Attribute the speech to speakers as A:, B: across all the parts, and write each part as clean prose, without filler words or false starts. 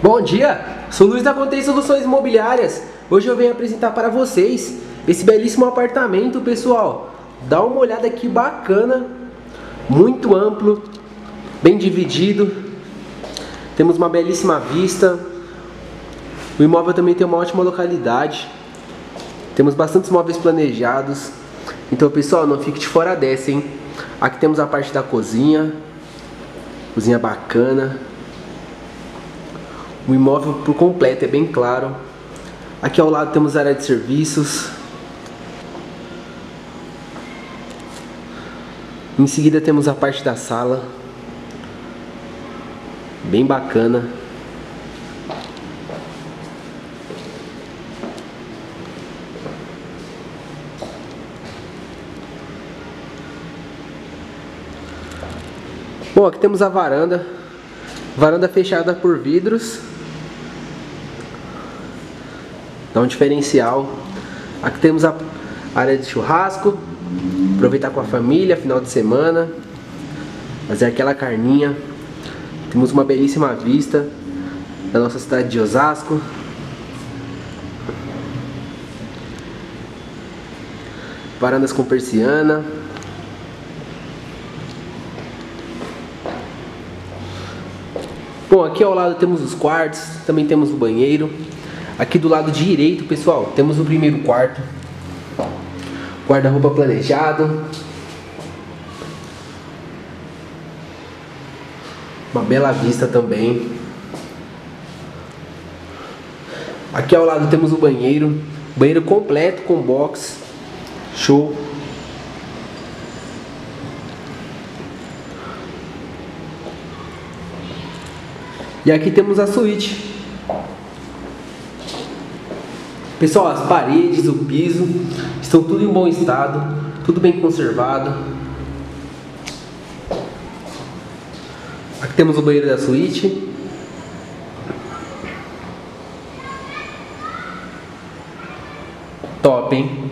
A: Bom dia, sou Luiz da Contém Soluções Imobiliárias. Hoje eu venho apresentar para vocês esse belíssimo apartamento, pessoal. Dá uma olhada aqui, bacana, muito amplo, bem dividido. Temos uma belíssima vista. O imóvel também tem uma ótima localidade. Temos bastantes móveis planejados. Então, pessoal, não fique de fora dessa, hein? Aqui temos a parte da cozinha. Cozinha bacana. O imóvel por completo é bem claro. Aqui ao lado temos a área de serviços. Em seguida temos a parte da sala. Bem bacana. Bom, aqui temos a varanda. Varanda fechada por vidros. Dá um diferencial. Aqui temos a área de churrasco. Aproveitar com a família, final de semana. Fazer aquela carninha. Temos uma belíssima vista da nossa cidade de Osasco. Varandas com persiana. Bom, aqui ao lado temos os quartos, também temos o banheiro. Aqui do lado direito, pessoal, temos o primeiro quarto. Guarda-roupa planejado. Uma bela vista também. Aqui ao lado temos o banheiro. Banheiro completo com box. Show. E aqui temos a suíte. Pessoal, as paredes, o piso estão tudo em bom estado, tudo bem conservado. Aqui temos o banheiro da suíte. Top, hein?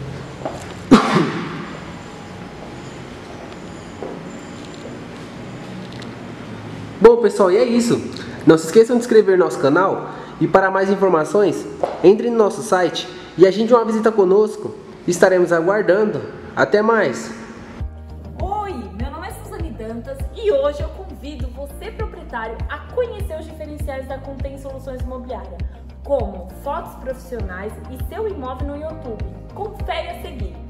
A: Bom, pessoal, e é isso. Não se esqueçam de se inscrever no nosso canal. E para mais informações, entre no nosso site e agende uma visita conosco. Estaremos aguardando. Até mais!
B: Oi, meu nome é Suzane Dantas e hoje eu convido você, proprietário, a conhecer os diferenciais da Contém Soluções Imobiliárias, como fotos profissionais e seu imóvel no YouTube. Confere a seguir.